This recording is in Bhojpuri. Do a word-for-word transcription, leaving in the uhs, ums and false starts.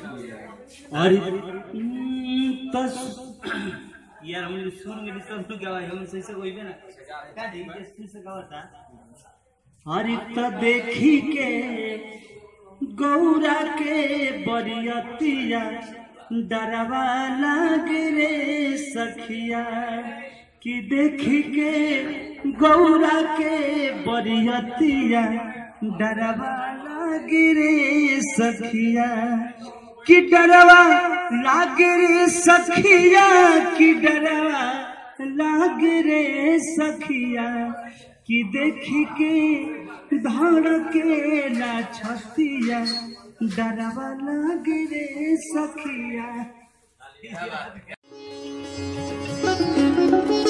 अरे तो यार हम सुर में डिस्टर्ब तो गवा हम सही से कोई भी ना का दी किस से गवाता। अरे तो देखी के गौरा के बरियतिया डरवा लागे रे सखिया कि देखी के गौरा के बरियतिया डरवा लागे रे सखिया कि डरवा लागे रे सखिया कि डरवा लागे रे सखिया कि देखी के धड़के ला छतिया डरवा लागे रे सखिया।